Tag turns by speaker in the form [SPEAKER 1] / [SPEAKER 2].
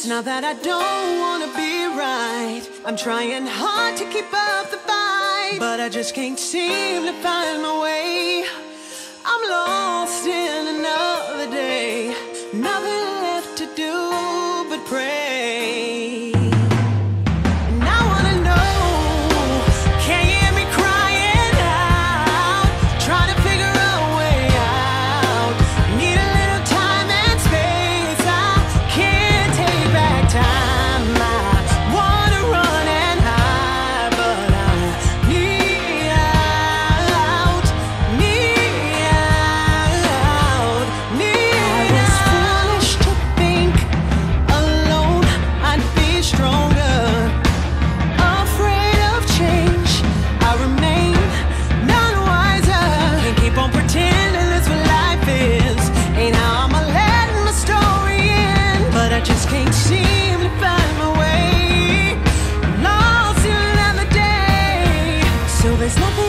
[SPEAKER 1] It's not that I don't wanna be right. I'm trying hard to keep up the fight, but I just can't seem to find my way. I'm lost in another day, nothing left to do but pray. And I wanna know, can you hear me crying out, trying to figure a way out? Need a little time and space, I can't take back time. I wanna run and hide, but I need out, need out, need out. I was foolish to think alone I'd be stronger. Afraid of change, I remain none wiser. Can't keep on pretending that's what life is. Ain't how I'ma let my story end, but I just can't seem to find my way. Lost in another day, so there's nothing